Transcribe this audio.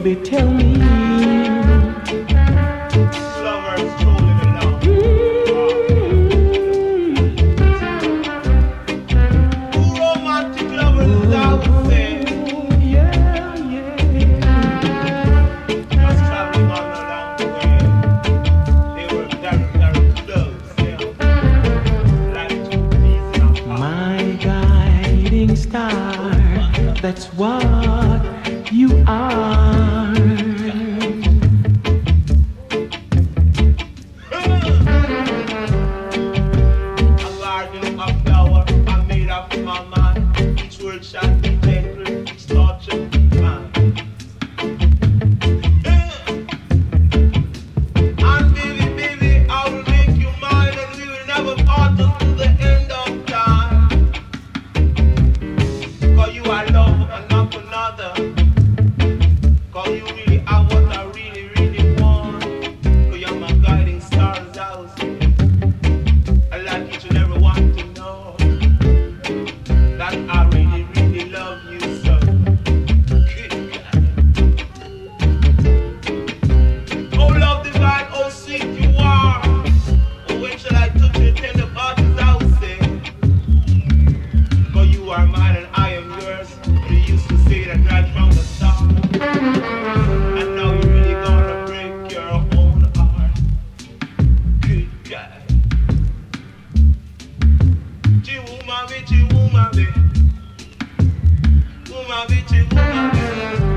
baby, tell me. Lovers trolling along. Two romantic lovers is out there. Yeah. Just traveling all along the way. They were very, very close. Like two pieces of heart. My guiding star, that's what you are. A garden of flower, I made up my mind. Each word shall be gentle, each thought shall be kind. And baby, I will make you mine, and we will never part until the end of time. 'Cause you are love and not another. 'Cause you really are what I really, really want. 'Cause you're my guiding stars out. I like each and every one to know that I really, really love you so. Oh, love divine, oh, sweet you are. Oh, when shall I touch your tender bodies out, say? 'Cause you are mine and I am yours. You used to say that right from the start. And now you're really gonna break your own heart. Good guy. Chiwumabe. Umabe, chiwumabe.